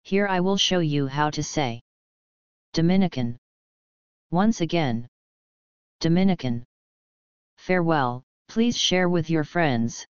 Here I will show you how to say Dominican. Once again. Dominican. Farewell, please share with your friends.